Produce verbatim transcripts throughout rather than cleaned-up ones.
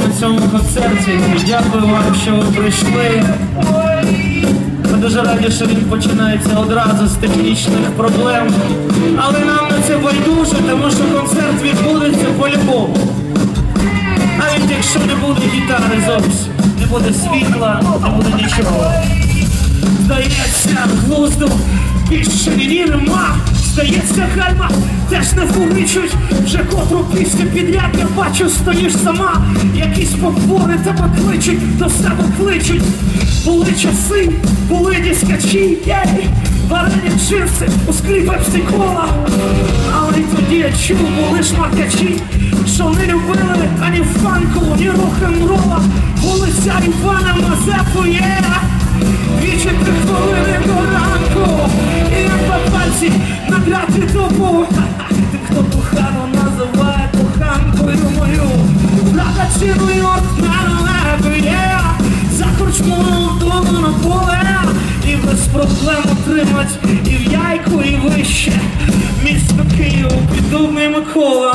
на цьому концерті. Дякую вам, що ви прийшли. Ми дуже раді, що він починається одразу з технічних проблем. Але нам на це байдуже, тому що концерт відбудеться по-любому. Навіть якщо не буде гітари зовсім, не буде світла, не буде нічого. Здається, глузду більше ні нема. Здається, гальма теж не фуричуть. Вже котру пісню підряд я бачу, стоїш сама. Якісь попори тебе кличуть, до себе кличуть. Були часи, були дискачі, єй, варені джинси, у скліпах всі кола. Але й тоді я чув, були шмаркачі, що не любили ані фанку, ні рок-н-рола. Вулиця Івана Мазепу, є, дві-чотири хвилини до ранку. І як по пальці награти добу. Ти хто кохану називає коханкою мою. Прага чи Нью-Йорк на є, за корчмою вдома на поле. І без проблем отримать і в Яйку, і вище. Місто Київ, Піддубний Микола.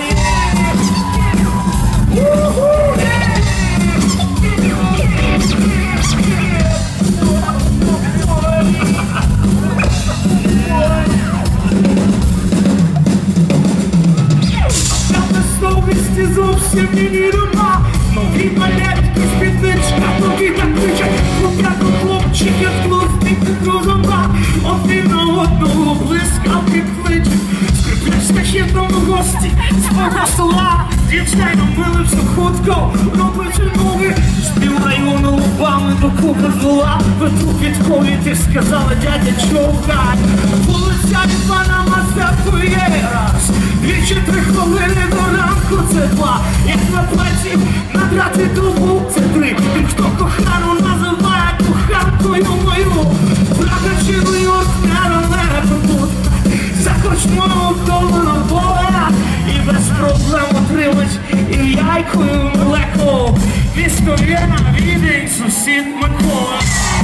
Зовсім мені нема. Нові балетки, спідничка, нові таклича. Хлоп'яко хлопчики, хлопчики, дружба. Один на одного блискавки кличуть. Скрипляшка ще там гості з мого села. Дівчайно мили все хутко, робичи ноги. З піврайону лобами до купи зла. Петру Підкові ти сказала, дядя, човгай. Вулиця Івана Мазепу є раз. Дві-чотири хвилини до ранку це два. Як на платі надрати добу це три. Він хто кохану називає коханкою мою. Прага чи Нью-Йорк не тут. За корчмою вдома на поле. І без проблем отримать і в Яйку, і в Млеко. Місто Вена, Відень, сусід Микола.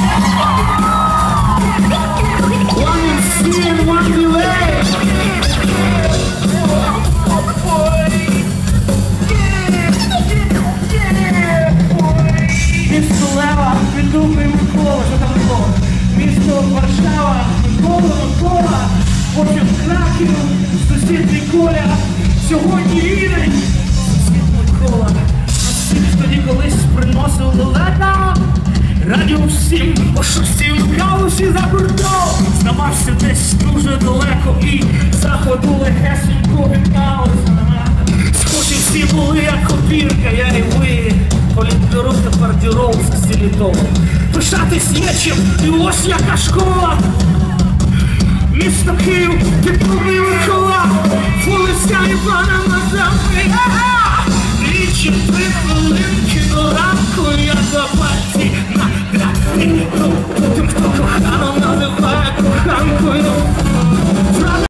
One in sea and one delay. Місто Лева, Піддубний Микола, що там було? Місто Варшава, Микола, Микола, потім Краків, сусід Коля, сьогодні Відень, сусід Микола. Всіх тоді колись приносив далеко, радіо всім, по шості вмикалося за кордон. Здавався десь дуже далеко і заходу легесенько віталося. Схожі всі були, як копірка, я і ви. Політбюро тепер дірол в стилі того. Пишатись є чим, і ось яка школа. Місто Київ, Піддубний Микола. Вулиця Івана Мазепи. Дві-чотири хвилинки до ранку, я за пальці награти. Тим, хто